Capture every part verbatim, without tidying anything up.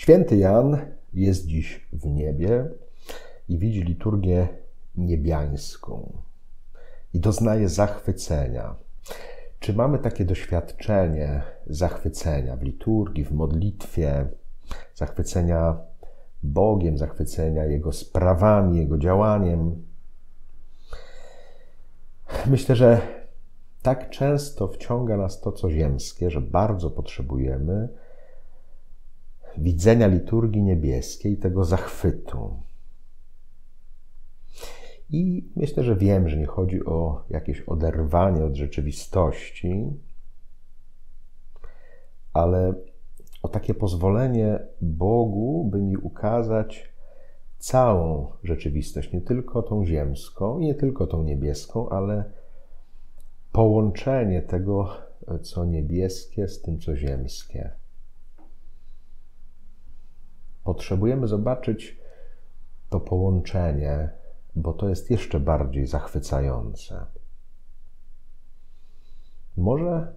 Święty Jan jest dziś w niebie i widzi liturgię niebiańską i doznaje zachwycenia. Czy mamy takie doświadczenie zachwycenia w liturgii, w modlitwie, zachwycenia Bogiem, zachwycenia Jego sprawami, Jego działaniem? Myślę, że tak często wciąga nas to, co ziemskie, że bardzo potrzebujemy widzenia liturgii niebieskiej, tego zachwytu. I myślę, że wiem, że nie chodzi o jakieś oderwanie od rzeczywistości, ale o takie pozwolenie Bogu, by mi ukazać całą rzeczywistość, nie tylko tą ziemską i nie tylko tą niebieską, ale połączenie tego, co niebieskie z tym, co ziemskie. Potrzebujemy zobaczyć to połączenie, bo to jest jeszcze bardziej zachwycające. Może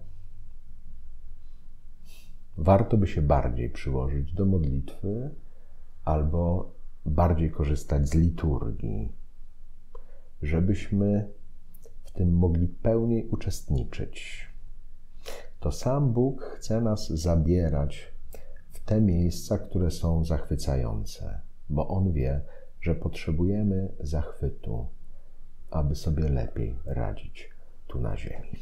warto by się bardziej przyłożyć do modlitwy albo bardziej korzystać z liturgii, żebyśmy w tym mogli pełniej uczestniczyć. To sam Bóg chce nas zabierać w te miejsca, które są zachwycające, bo On wie, że potrzebujemy zachwytu, aby sobie lepiej radzić tu na ziemi.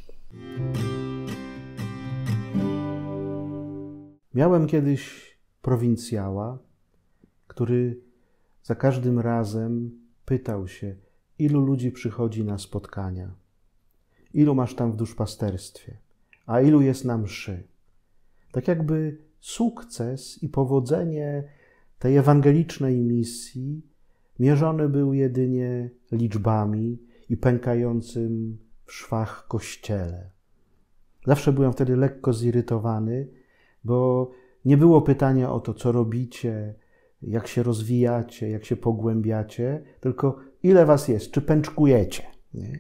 Miałem kiedyś prowincjała, który za każdym razem pytał się, ilu ludzi przychodzi na spotkania, ilu masz tam w duszpasterstwie, a ilu jest na mszy. Tak jakby sukces i powodzenie tej ewangelicznej misji mierzony był jedynie liczbami i pękającym w szwach kościele. Zawsze byłem wtedy lekko zirytowany, bo nie było pytania o to, co robicie, jak się rozwijacie, jak się pogłębiacie, tylko ile was jest, czy pęczkujecie. Nie?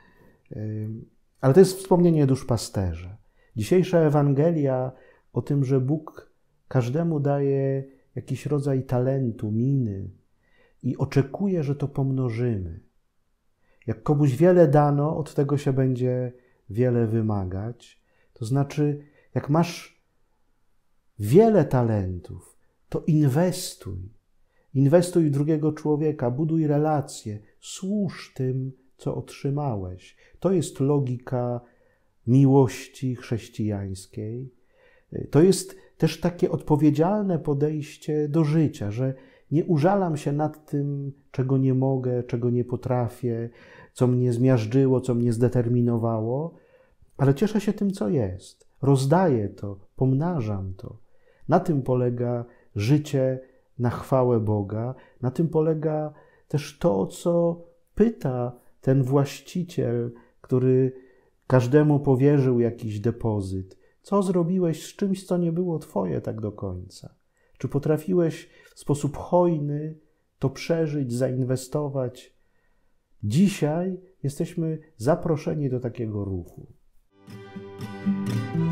Ale to jest wspomnienie duszpasterza. Dzisiejsza Ewangelia o tym, że Bóg każdemu daje jakiś rodzaj talentu, miny i oczekuje, że to pomnożymy. Jak komuś wiele dano, od tego się będzie wiele wymagać. To znaczy, jak masz wiele talentów, to inwestuj. Inwestuj w drugiego człowieka, buduj relacje, służ tym, co otrzymałeś. To jest logika miłości chrześcijańskiej. To jest też takie odpowiedzialne podejście do życia, że nie użalam się nad tym, czego nie mogę, czego nie potrafię, co mnie zmiażdżyło, co mnie zdeterminowało, ale cieszę się tym, co jest. Rozdaję to, pomnażam to. Na tym polega życie na chwałę Boga. Na tym polega też to, co pyta ten właściciel, który każdemu powierzył jakiś depozyt. Co zrobiłeś z czymś, co nie było twoje tak do końca? Czy potrafiłeś w sposób hojny to przeżyć, zainwestować? Dzisiaj jesteśmy zaproszeni do takiego ruchu.